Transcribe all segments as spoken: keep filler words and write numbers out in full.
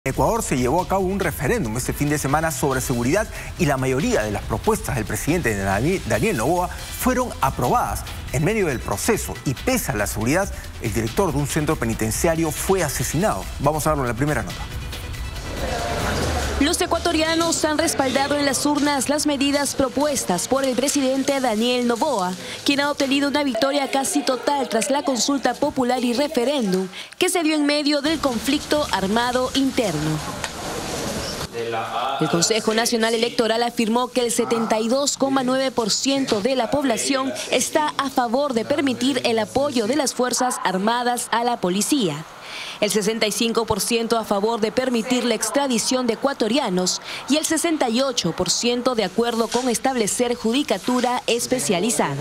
En Ecuador se llevó a cabo un referéndum este fin de semana sobre seguridad y la mayoría de las propuestas del presidente Daniel Noboa fueron aprobadas. En medio del proceso y pese a la seguridad, el director de un centro penitenciario fue asesinado. Vamos a verlo en la primera nota. Los ecuatorianos han respaldado en las urnas las medidas propuestas por el presidente Daniel Noboa, quien ha obtenido una victoria casi total tras la consulta popular y referéndum que se dio en medio del conflicto armado interno. El Consejo Nacional Electoral afirmó que el setenta y dos coma nueve por ciento de la población está a favor de permitir el apoyo de las Fuerzas Armadas a la policía. El sesenta y cinco por ciento a favor de permitir la extradición de ecuatorianos y el sesenta y ocho por ciento de acuerdo con establecer judicatura especializada.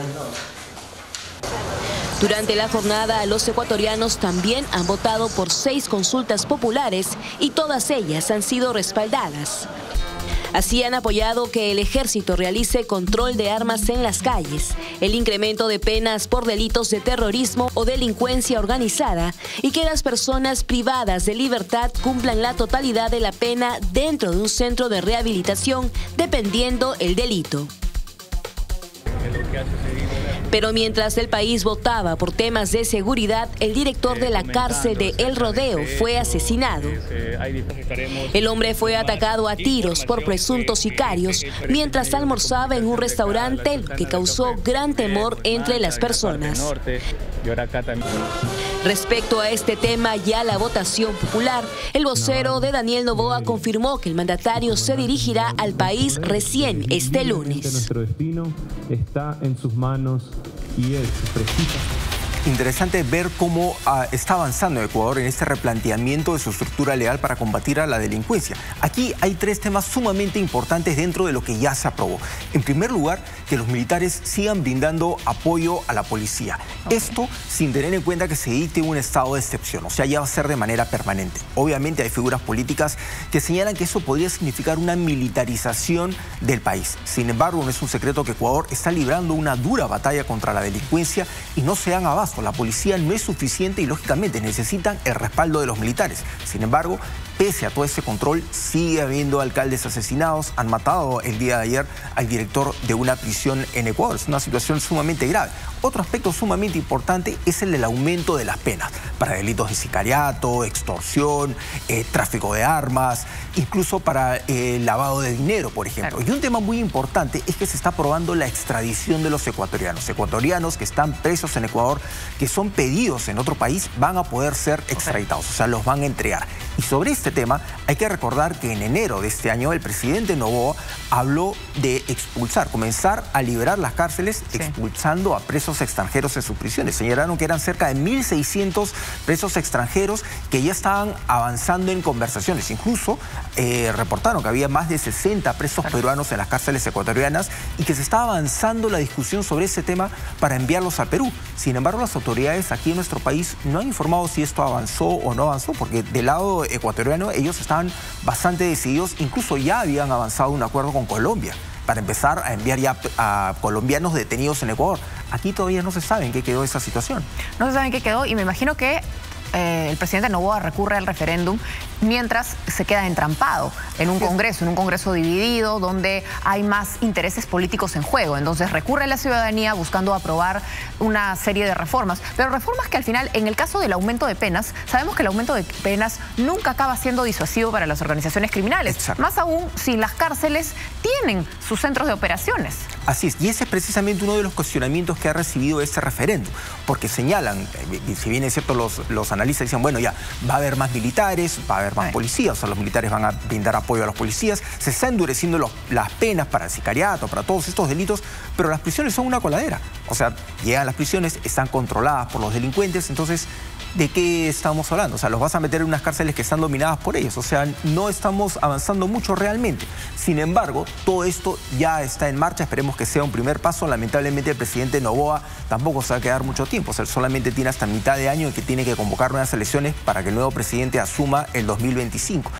Durante la jornada, los ecuatorianos también han votado por seis consultas populares y todas ellas han sido respaldadas. Así han apoyado que el ejército realice control de armas en las calles, el incremento de penas por delitos de terrorismo o delincuencia organizada y que las personas privadas de libertad cumplan la totalidad de la pena dentro de un centro de rehabilitación dependiendo el delito. Pero mientras el país votaba por temas de seguridad, el director de la cárcel de El Rodeo fue asesinado. El hombre fue atacado a tiros por presuntos sicarios mientras almorzaba en un restaurante, lo que causó gran temor entre las personas. Respecto a este tema y a la votación popular, el vocero de Daniel Noboa confirmó que el mandatario se dirigirá al país recién este lunes. Nuestro destino está en sus manos y es precisa. Interesante ver cómo uh, está avanzando Ecuador en este replanteamiento de su estructura legal para combatir a la delincuencia. Aquí hay tres temas sumamente importantes dentro de lo que ya se aprobó. En primer lugar, que los militares sigan brindando apoyo a la policía. Okay. Esto sin tener en cuenta que se dicte un estado de excepción, o sea, ya va a ser de manera permanente. Obviamente hay figuras políticas que señalan que eso podría significar una militarización del país. Sin embargo, no es un secreto que Ecuador está librando una dura batalla contra la delincuencia y no se dan abasto. La policía no es suficiente y lógicamente necesitan el respaldo de los militares. Sin embargo, pese a todo ese control, sigue habiendo alcaldes asesinados. Han matado el día de ayer al director de una prisión en Ecuador. Es una situación sumamente grave. Otro aspecto sumamente importante es el del aumento de las penas para delitos de sicariato, extorsión, eh, tráfico de armas, incluso para eh, lavado de dinero, por ejemplo. Claro. Y un tema muy importante es que se está aprobando la extradición de los ecuatorianos. Ecuatorianos que están presos en Ecuador, que son pedidos en otro país, van a poder ser extraditados, okay. O sea, los van a entregar. Y sobre este tema hay que recordar que en enero de este año el presidente Noboa habló de expulsar, comenzar a liberar las cárceles, sí. expulsando a presos extranjeros en sus prisiones. Señalaron que eran cerca de mil seiscientos presos extranjeros que ya estaban avanzando en conversaciones. Incluso eh, reportaron que había más de sesenta presos peruanos en las cárceles ecuatorianas y que se estaba avanzando la discusión sobre ese tema para enviarlos a Perú. Sin embargo, las autoridades aquí en nuestro país no han informado si esto avanzó o no avanzó, porque del lado ecuatoriano ellos estaban bastante decididos, incluso ya habían avanzado un acuerdo con Colombia para empezar a enviar ya a colombianos detenidos en Ecuador. Aquí todavía no se sabe en qué quedó esa situación. No se sabe en qué quedó y me imagino que eh, el presidente Noboa recurre al referéndum mientras se queda entrampado en un congreso, en un congreso dividido donde hay más intereses políticos en juego. Entonces recurre a la ciudadanía buscando aprobar una serie de reformas, pero reformas que al final, en el caso del aumento de penas, sabemos que el aumento de penas nunca acaba siendo disuasivo para las organizaciones criminales. Exacto. Más aún si las cárceles tienen sus centros de operaciones. Así es, y ese es precisamente uno de los cuestionamientos que ha recibido este referéndum, porque señalan, si bien es cierto, los, los analistas dicen, bueno, ya, va a haber más militares, va a haber más policías, o sea, los militares van a brindar apoyo a los policías, se están endureciendo los, las penas para el sicariato, para todos estos delitos, pero las prisiones son una coladera. O sea, llegan a las prisiones, están controladas por los delincuentes, entonces, ¿de qué estamos hablando? O sea, los vas a meter en unas cárceles que están dominadas por ellos, o sea, no estamos avanzando mucho realmente. Sin embargo, todo esto ya está en marcha, esperemos que sea un primer paso. Lamentablemente el presidente Noboa tampoco se va a quedar mucho tiempo, o sea, él solamente tiene hasta mitad de año en que tiene que convocar nuevas elecciones para que el nuevo presidente asuma el dos mil veinticinco.